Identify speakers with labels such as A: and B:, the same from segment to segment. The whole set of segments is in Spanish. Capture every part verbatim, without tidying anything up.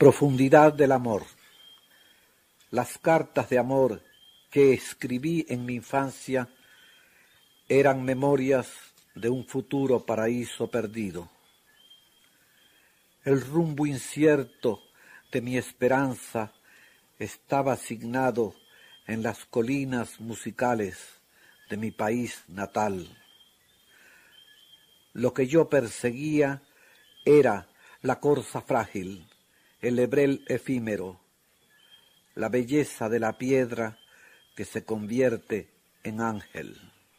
A: Profundidad del amor. Las cartas de amor que escribí en mi infancia eran memorias de un futuro paraíso perdido. El rumbo incierto de mi esperanza estaba asignado en las colinas musicales de mi país natal. Lo que yo perseguía era la corza frágil, el lebrel efímero, la belleza de la piedra que se convierte en ángel.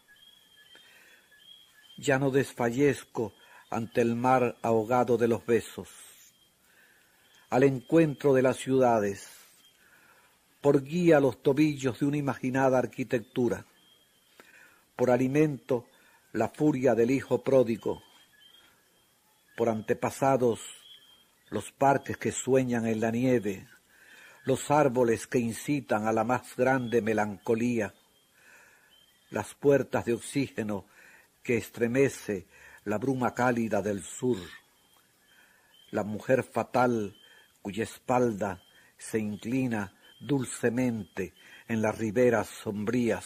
A: Ya no desfallezco ante el mar ahogado de los besos, al encuentro de las ciudades, por guía los tobillos de una imaginada arquitectura, por alimento la furia del hijo pródigo, por antepasados los parques que sueñan en la nieve, los árboles que incitan a la más grande melancolía, las puertas de oxígeno que estremece la bruma cálida del sur, la mujer fatal cuya espalda se inclina dulcemente en las riberas sombrías.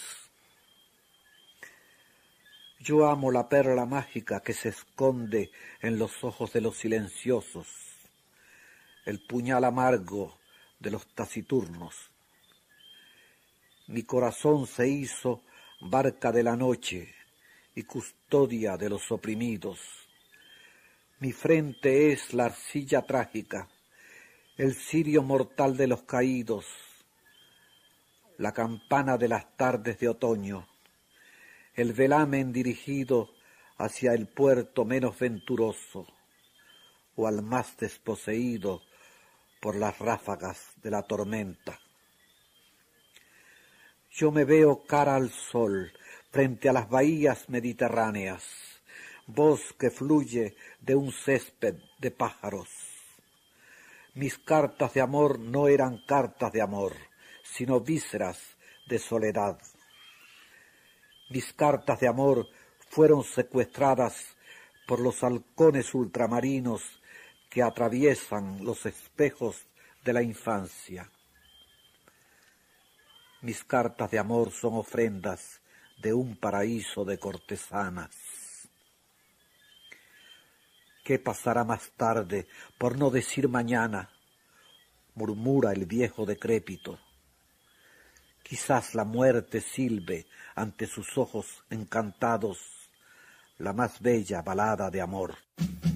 A: Yo amo la perla mágica que se esconde en los ojos de los silenciosos, el puñal amargo de los taciturnos. Mi corazón se hizo barca de la noche y custodia de los oprimidos. Mi frente es la arcilla trágica, el cirio mortal de los caídos, la campana de las tardes de otoño, el velamen dirigido hacia el puerto menos venturoso o al más desposeído por las ráfagas de la tormenta. Yo me veo cara al sol frente a las bahías mediterráneas, voz que fluye de un césped de pájaros. Mis cartas de amor no eran cartas de amor, sino vísceras de soledad. Mis cartas de amor fueron secuestradas por los halcones ultramarinos que atraviesan los espejos de la infancia. Mis cartas de amor son ofrendas de un paraíso de cortesanas. ¿Qué pasará más tarde, por no decir mañana?, murmura el viejo decrépito. Quizás la muerte silbe ante sus ojos encantados la más bella balada de amor.